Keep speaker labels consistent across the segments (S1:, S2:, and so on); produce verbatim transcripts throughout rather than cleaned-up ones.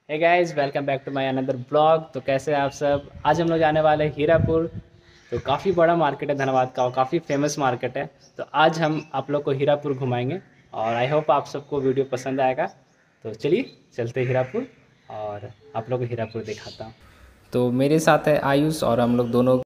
S1: Hey guys, welcome back to my another vlog. तो कैसे हैं आप सब। आज हम लोग जाने वाले हैं हीरापुर। तो काफ़ी बड़ा मार्केट है धनबाद का और काफ़ी फेमस मार्केट है। तो आज हम आप लोग को हीरापुर घुमाएंगे और आई होप आप सबको वीडियो पसंद आएगा। तो चलिए चलते हीरापुर और आप लोग को हीरापुर दिखाता हूँ। तो मेरे साथ है आयुष और हम लोग दोनों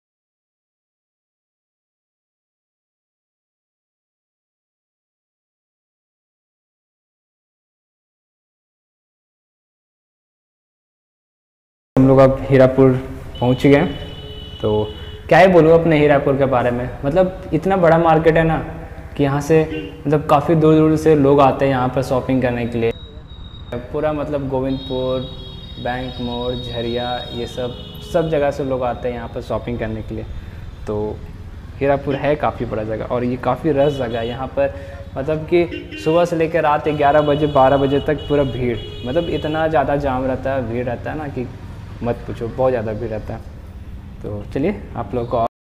S1: हम लोग अब हीरापुर पहुंच गए हैं। तो क्या ही बोलूँ अपने हीरापुर के बारे में। मतलब इतना बड़ा मार्केट है ना कि यहाँ से मतलब काफ़ी दूर दूर से लोग आते हैं यहाँ पर शॉपिंग करने के लिए। पूरा मतलब गोविंदपुर, बैंक मोड़, झरिया, ये सब सब जगह से लोग आते हैं यहाँ पर शॉपिंग करने के लिए। तो हीरापुर है काफ़ी बड़ा जगह और ये काफ़ी रश जगह है यहाँ पर। मतलब कि सुबह से लेकर रात ग्यारह बजे बारह बजे तक पूरा भीड़, मतलब इतना ज़्यादा जाम रहता है, भीड़ रहता है ना कि मत पूछो, बहुत ज़्यादा भीड़ रहता है। तो चलिए आप लोग को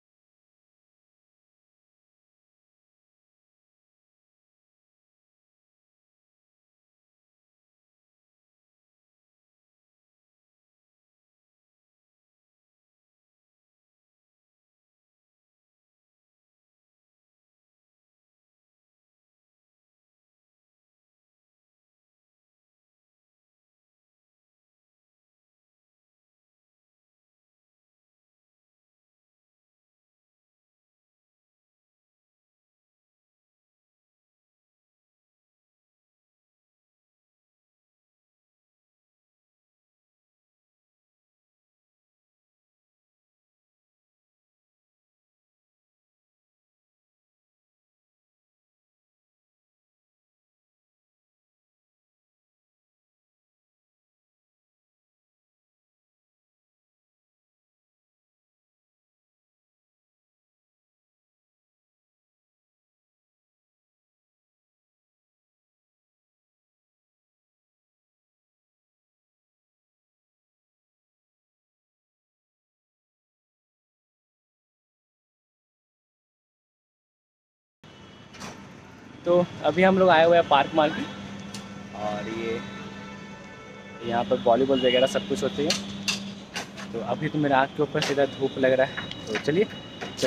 S1: तो अभी हम लोग आए हुए हैं पार्क मार्केट और ये यहाँ पर वॉलीबॉल वगैरह सब कुछ होती है। तो अभी तो मेरे आँख के ऊपर सीधा धूप लग रहा है। तो चलिए चल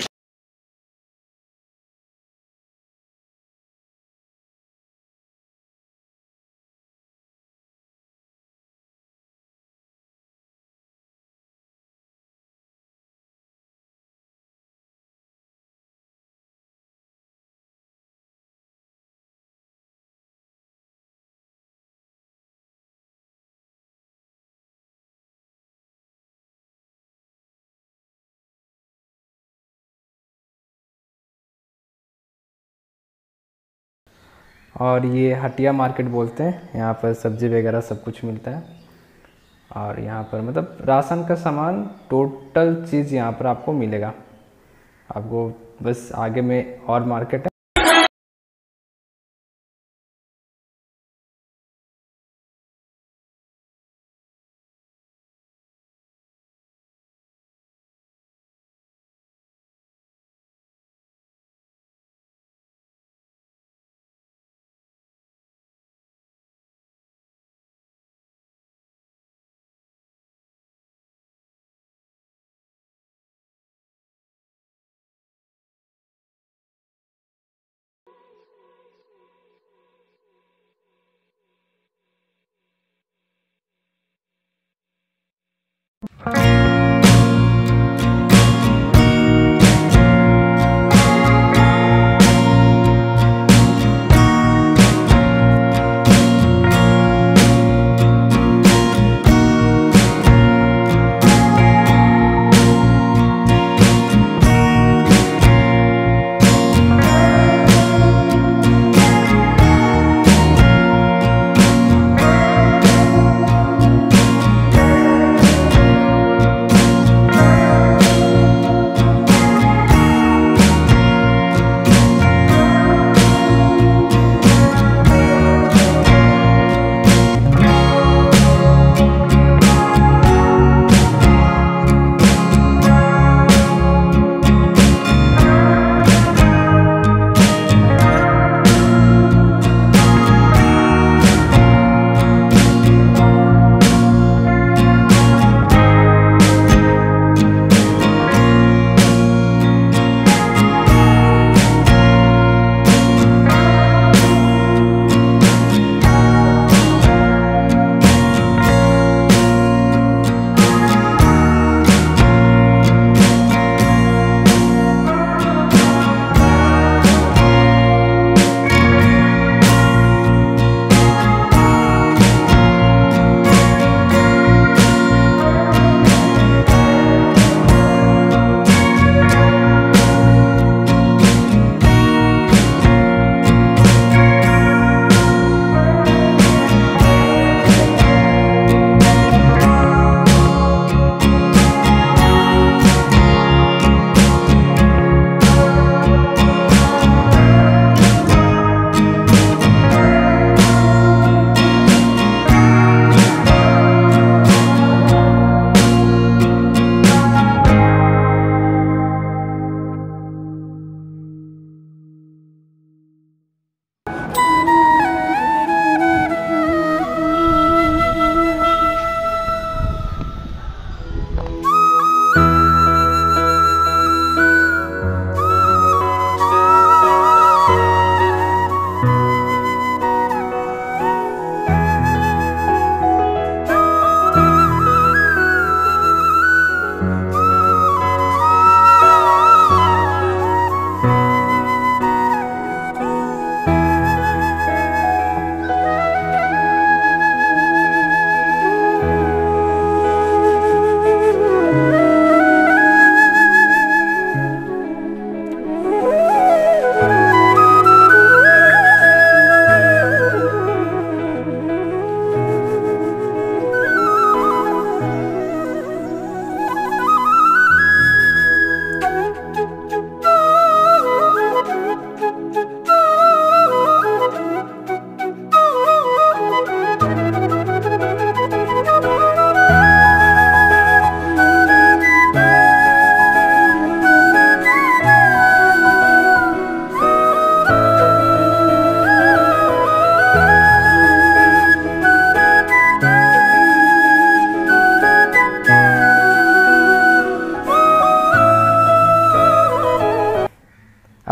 S1: और ये हटिया मार्केट बोलते हैं, यहाँ पर सब्ज़ी वगैरह सब कुछ मिलता है। और यहाँ पर मतलब राशन का सामान टोटल चीज़ यहाँ पर आपको मिलेगा। आपको बस आगे में और मार्केट है।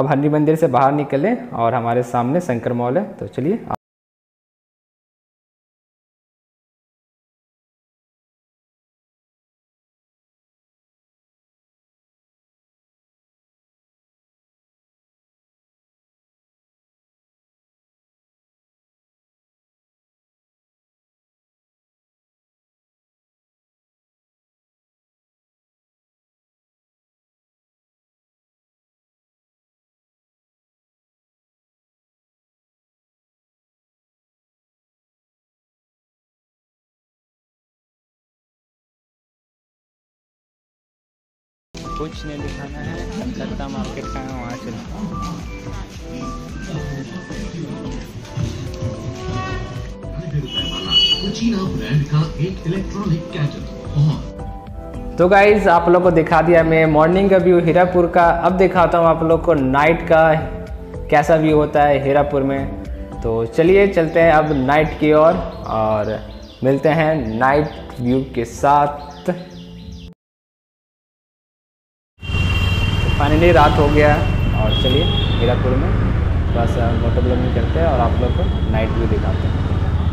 S1: अब हरनी मंदिर से बाहर निकले और हमारे सामने शंकर मॉल है, तो चलिए। कुछ नहीं दिखाना है, कलकत्ता मार्केट का है, वहाँ चलते
S2: चीना ब्रांड का एक इलेक्ट्रॉनिक गैजेट।
S1: तो गाइज आप लोग को दिखा दिया मैं मॉर्निंग का व्यू हीरापुर का। अब दिखाता हूँ आप लोग को नाइट का कैसा व्यू होता है हीरापुर में। तो चलिए चलते हैं अब नाइट की ओर और, और मिलते हैं नाइट व्यू के साथ। फाइनली रात हो गया और चलिए हीरापुर में थोड़ा सा मोटो ब्लॉगिंग करते हैं और आप लोग को नाइट व्यू दिखाते हैं।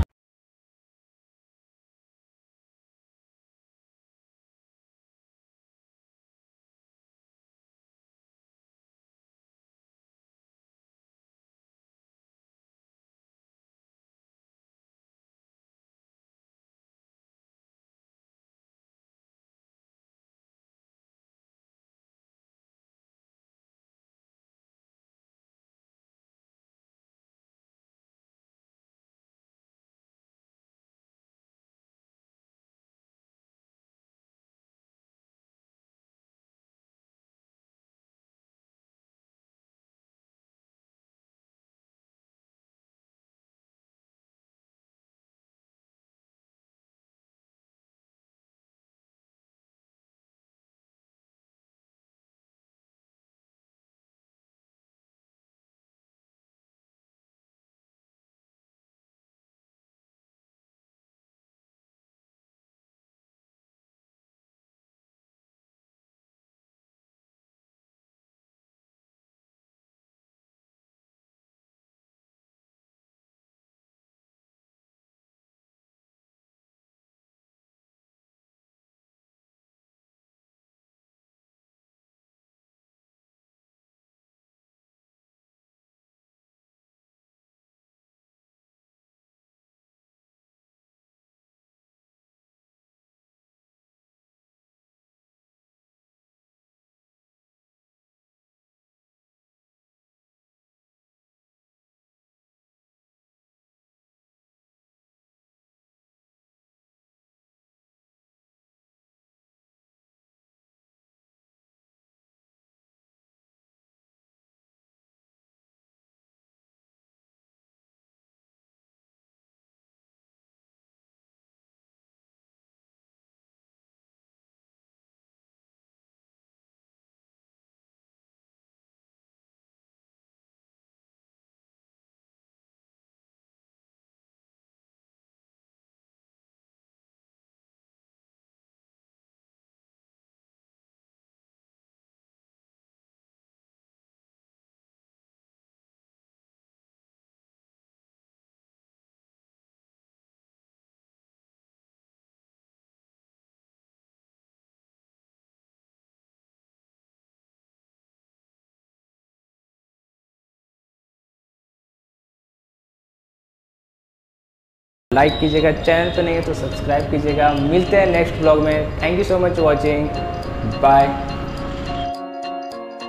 S1: लाइक कीजिएगा, चैनल पे नहीं है तो सब्सक्राइब कीजिएगा। मिलते हैं नेक्स्ट ब्लॉग में। Thank you so much watching, bye.